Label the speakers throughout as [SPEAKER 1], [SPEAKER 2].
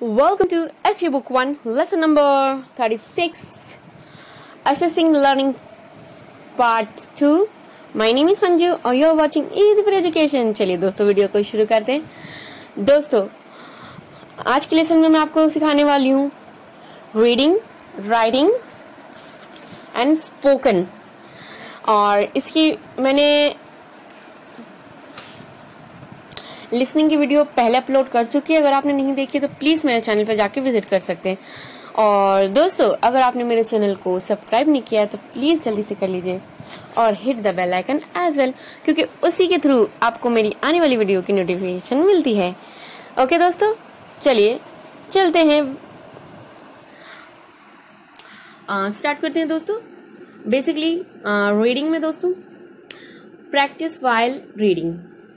[SPEAKER 1] Welcome to FU Book 1, lesson number 36, Assessing Learning Part 2. My name is Manju और you're watching Easy for Education. चलिए दोस्तों video को शुरू करते हैं। दोस्तों आज के लेसन में मैं आपको सिखाने वाली हूँ रीडिंग, राइटिंग एंड स्पोकन। और इसकी मैंने लिसनिंग की वीडियो पहले अपलोड कर चुकी है। अगर आपने नहीं देखी तो प्लीज़ मेरे चैनल पर जाके विजिट कर सकते हैं। और दोस्तों अगर आपने मेरे चैनल को सब्सक्राइब नहीं किया है तो प्लीज़ जल्दी से कर लीजिए और hit the bell icon as well, क्योंकि उसी के थ्रू आपको मेरी आने वाली वीडियो की नोटिफिकेशन मिलती है। ओके दोस्तों, चलिए चलते हैं, स्टार्ट करते हैं दोस्तों। बेसिकली रीडिंग में दोस्तों प्रैक्टिस वाइल रीडिंग।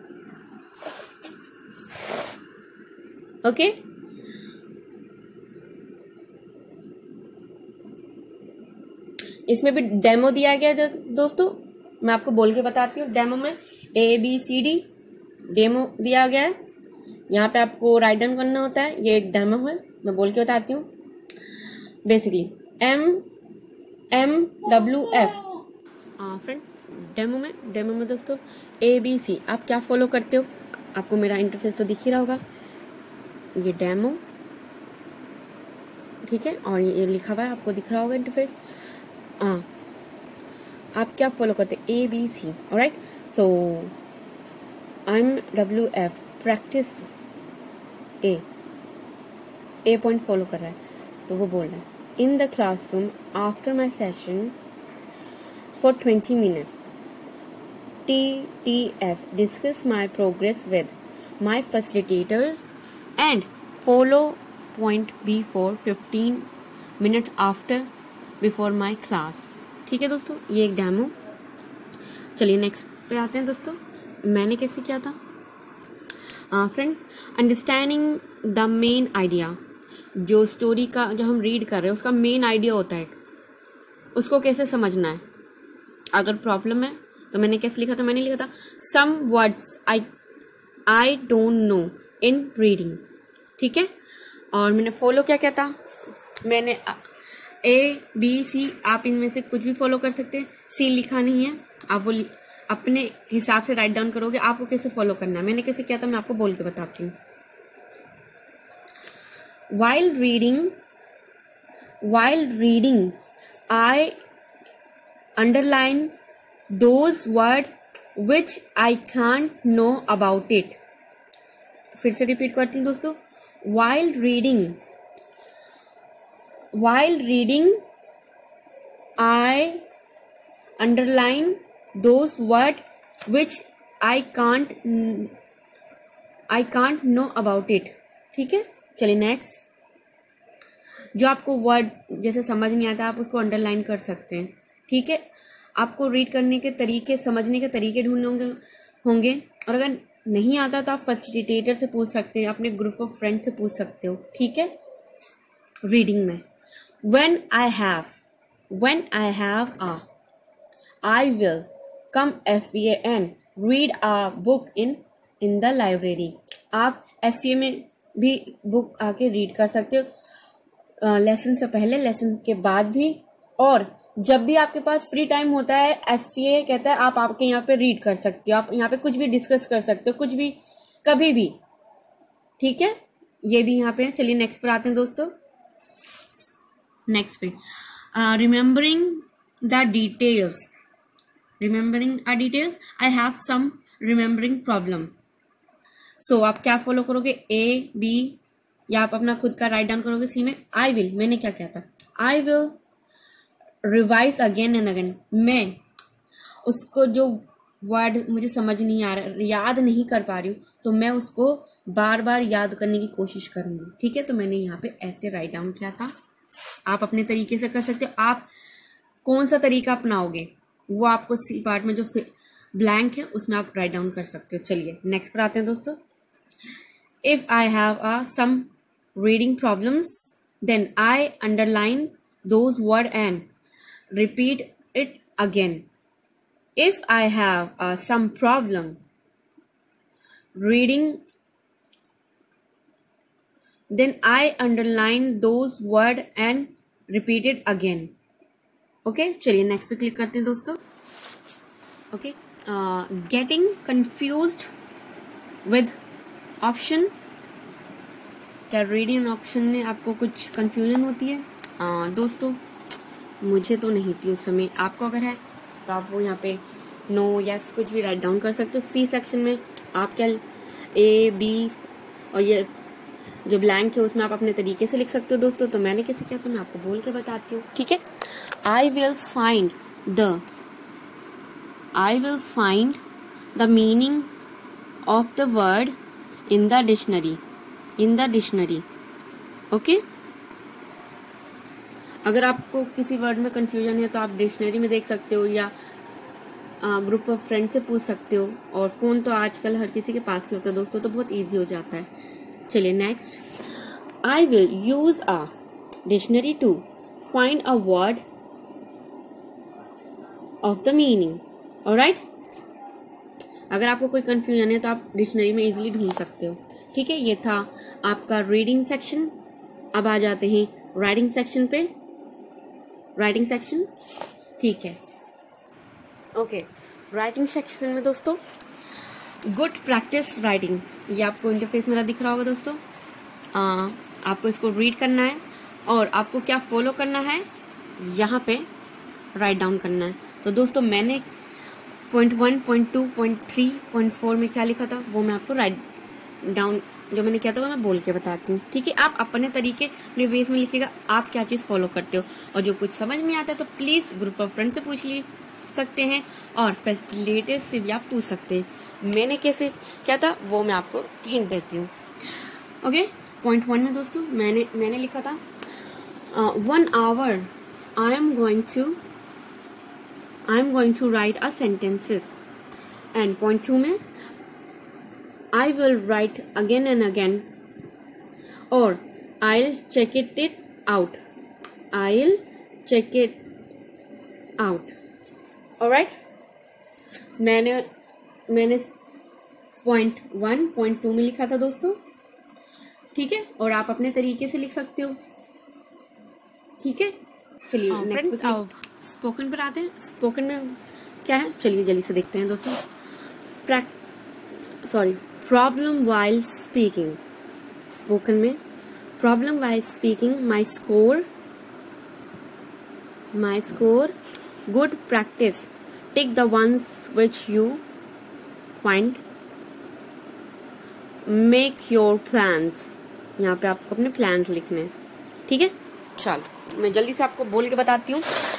[SPEAKER 1] ओके इसमें भी डेमो दिया गया है दोस्तों, मैं आपको बोल के बताती हूँ। डेमो में ABCD डेमो दिया गया है। यहाँ पे आपको राइट डाउन करना होता है। ये एक डेमो है, मैं बोल के बताती हूँ। बेसिकली MWF फ्रेंड डेमो में दोस्तों ABC आप क्या फॉलो करते हो, आपको मेरा इंटरफेस तो दिख ही रहा होगा। ये डेमो ठीक है, और ये लिखा हुआ है, आपको दिख रहा होगा इंटरफेस। आप क्या फॉलो करते हैं ABC, alright. So MWF practice a point follow कर रहा है, तो वो बोल रहा है in the classroom after my session for 20 minutes TTS discuss my progress with my facilitators and follow point B for 15 minutes after before my class। ठीक है दोस्तों, ये एक डेमो। चलिए नेक्स्ट पे आते हैं दोस्तों। मैंने कैसे किया था friends, understanding the main idea. जो स्टोरी का जो हम रीड कर रहे हैं उसका मेन आइडिया होता है, उसको कैसे समझना है। अगर प्रॉब्लम है तो मैंने कैसे लिखा था, मैंने लिखा था some words I don't know in reading. ठीक है, और मैंने फॉलो क्या क्या था, मैंने ABC आप इनमें से कुछ भी फॉलो कर सकते हैं। C लिखा नहीं है, आप वो अपने हिसाब से राइट डाउन करोगे। आपको कैसे फॉलो करना है, मैंने कैसे किया था, मैं आपको बोल के बताती हूँ। while reading I underline those words which I can't know about it। फिर से रिपीट करती हूँ दोस्तों। while reading I underline those words which I can't know about it। ठीक है, चलिए नेक्स्ट। जो आपको वर्ड जैसे समझ नहीं आता आप उसको अंडरलाइन कर सकते हैं। ठीक है, आपको रीड करने के तरीके, समझने के तरीके ढूंढने होंगे। और अगर नहीं आता तो आप फैसिलिटेटर से पूछ सकते हैं, अपने ग्रुप ऑफ फ्रेंड से पूछ सकते हो। ठीक है, रीडिंग में when I have a I will come FAN read a book in the library। आप FA में भी बुक आके रीड कर सकते हो, लेसन से पहले, लेसन के बाद भी, और जब भी आपके पास फ्री टाइम होता है FA कहता है आप आपके यहाँ पे रीड कर सकते हो। आप यहाँ पे कुछ भी डिस्कस कर सकते हो, कुछ भी, कभी भी। ठीक है, ये भी यहाँ पे है। चलिए नेक्स्ट पर आते हैं दोस्तों। नेक्स्ट पे remembering the details I have some remembering problem. So आप क्या फॉलो करोगे, AB या आप अपना खुद का राइट डाउन करोगे। C में आई विल, मैंने क्या किया था, I will revise again and again. मैं उसको जो वर्ड मुझे समझ नहीं आ रहा, याद नहीं कर पा रही हूँ, तो मैं उसको बार बार याद करने की कोशिश करूँगी। ठीक है, तो मैंने यहाँ पे ऐसे राइट डाउन किया था। आप अपने तरीके से कर सकते हो। आप कौन सा तरीका अपनाओगे वो आपको C पार्ट में जो ब्लैंक है उसमें आप राइट डाउन कर सकते हो। चलिए नेक्स्ट पर आते हैं दोस्तों। If I have some reading problems then I underline those word and repeat it again। if I have some problem reading then I underline those word and repeat it again. Okay चलिए next पे click करते हैं दोस्तों. Okay getting confused with option. क्या reading option में आपको कुछ confusion होती है? दोस्तों मुझे तो नहीं थी उस समय. आपको अगर है तो आप वो यहाँ पे नो यस कुछ भी राइट डाउन कर सकते हो. सी सेक्शन में आप क्या ए बी और ये जो ब्लैंक है उसमें आप अपने तरीके से लिख सकते हो दोस्तों. तो मैंने कैसे किया तो मैं आपको बोल के बताती हूँ. ठीक है. I will find the meaning of the word in the dictionary. Okay? अगर आपको किसी वर्ड में कंफ्यूजन है तो आप डिक्शनरी में देख सकते हो या ग्रुप ऑफ फ्रेंड से पूछ सकते हो. और फोन तो आजकल हर किसी के पास ही होता है दोस्तों, तो बहुत इजी हो जाता है. चलिए next. I will use a dictionary to find a word of the meaning. Alright? अगर आपको कोई कंफ्यूजन है तो आप डिक्शनरी में इजीली ढूंढ सकते हो. ठीक है. ये था आपका रीडिंग सेक्शन. अब आ जाते हैं राइटिंग सेक्शन पे. Writing section. ठीक है. ओके राइटिंग सेक्शन में दोस्तों गुड प्रैक्टिस राइटिंग. ये आपको इंटरफेस मेरा दिख रहा होगा दोस्तों. आपको इसको रीड करना है और आपको क्या फॉलो करना है यहाँ पे राइट डाउन करना है. तो दोस्तों मैंने पॉइंट 1, पॉइंट 2, पॉइंट 3, पॉइंट 4 में क्या लिखा था वो मैं आपको राइट डाउन जो मैंने किया था वो मैं बोल के बताती हूँ. ठीक है. आप अपने तरीके अपने वेज में लिखिएगा आप क्या चीज़ फॉलो करते हो. और जो कुछ समझ में आता है तो प्लीज़ ग्रुप ऑफ फ्रेंड से पूछ सकते हैं और फैसिलिटेटर से भी आप पूछ सकते हैं. मैंने कैसे क्या था वो मैं आपको हिंट देती हूँ. ओके. पॉइंट 1 में दोस्तों मैंने लिखा था 1 hour I am going to write a sentences. And point 2 में I will write again and again or I'll check it out. Alright? मैंने पॉइंट 1, पॉइंट 2 में लिखा था दोस्तों. ठीक है. और आप अपने तरीके से लिख सकते हो. ठीक है. चलिए नेक्स्ट स्पोकन पर आते हैं. स्पोकन में क्या है चलिए जल्दी से देखते हैं दोस्तों. Problem while speaking. स्पोकन में problem while speaking. My score good practice. Tick the ones which you find. Make your plans. यहाँ पे आपको अपने प्लान्स लिखने हैं. ठीक है. चलो मैं जल्दी से आपको बोल के बताती हूँ.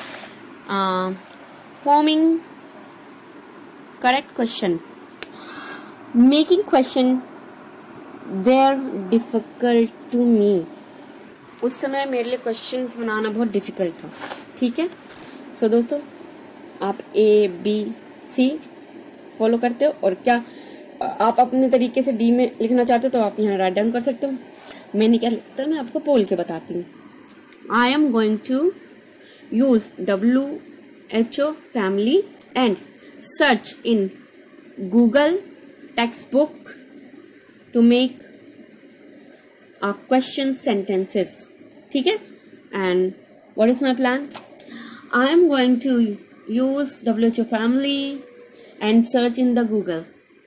[SPEAKER 1] Forming correct question. Making question there difficult to me. उस समय मेरे लिए क्वेश्चंस बनाना बहुत डिफिकल्ट था. ठीक है. सो दोस्तों आप ABC फॉलो करते हो और क्या आप अपने तरीके से D में लिखना चाहते हो तो आप यहाँ राइट डाउन कर सकते हो. मैंने क्या लिखता है मैं आपको बोल के बताती हूँ. I am going to use WHO family and search in Google textbook to make a question sentences. ठीक है. And what is my plan? I am going to use WHO family and search in the Google.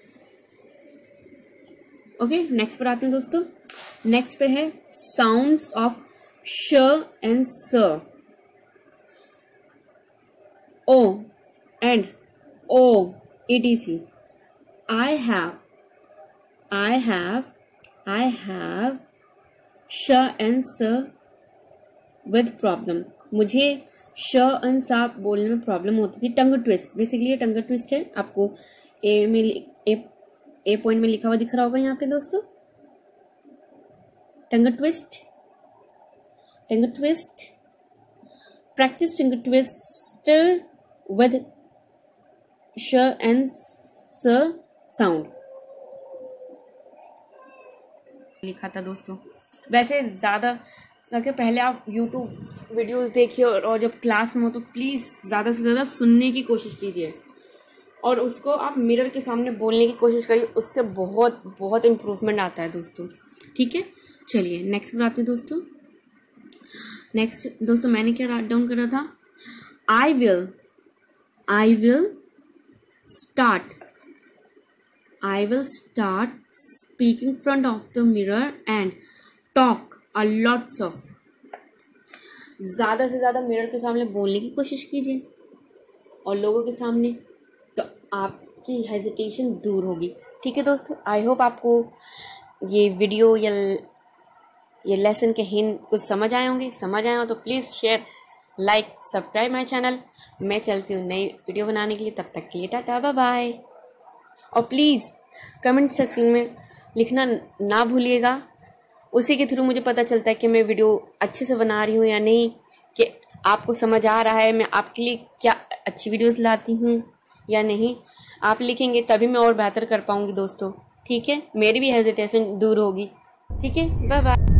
[SPEAKER 1] Okay. Next पर आते हैं दोस्तों. Next पे है sounds of श and स. O and O etc. I have श एंड स विद प्रॉब्लम. मुझे श एंड सा बोलने में प्रॉब्लम होती थी. टंग ट्विस्ट. बेसिकली ये टंग ट्विस्ट है. आपको ए पॉइंट में लिखा हुआ दिख रहा होगा यहाँ पे दोस्तों. Tongue twist. Practice tongue twister with श एंड स साउंड लिखा था दोस्तों. वैसे ज़्यादा कि पहले आप YouTube वीडियोस देखिए और जब क्लास में हो तो प्लीज़ ज़्यादा से ज़्यादा सुनने की कोशिश कीजिए और उसको आप मिरर के सामने बोलने की कोशिश करिए. उससे बहुत बहुत इम्प्रूवमेंट आता है दोस्तों. ठीक है. चलिए नेक्स्ट बनाते हैं दोस्तों। नेक्स्ट दोस्तों मैंने क्या राइट डाउन करा था, I will start speaking front of the mirror and talk a lots of. ज़्यादा से ज़्यादा मिरर के सामने बोलने की कोशिश कीजिए और लोगों के सामने, तो आपकी हेजिटेशन दूर होगी। ठीक है दोस्तों, आई होप आपको ये वीडियो या ये लेसन के हिंट कुछ समझ आए होंगे। समझ आए हो तो please share, like, subscribe my channel. मैं चलती हूँ नई वीडियो बनाने के लिए, तब तक के लिए टाटा बाय बाय। और प्लीज़ कमेंट सेक्शन में लिखना ना भूलिएगा, उसी के थ्रू मुझे पता चलता है कि मैं वीडियो अच्छे से बना रही हूँ या नहीं, कि आपको समझ आ रहा है, मैं आपके लिए क्या अच्छी वीडियोस लाती हूँ या नहीं। आप लिखेंगे तभी मैं और बेहतर कर पाऊँगी दोस्तों। ठीक है, मेरी भी हेजिटेशन दूर होगी। ठीक है, बाय बाय।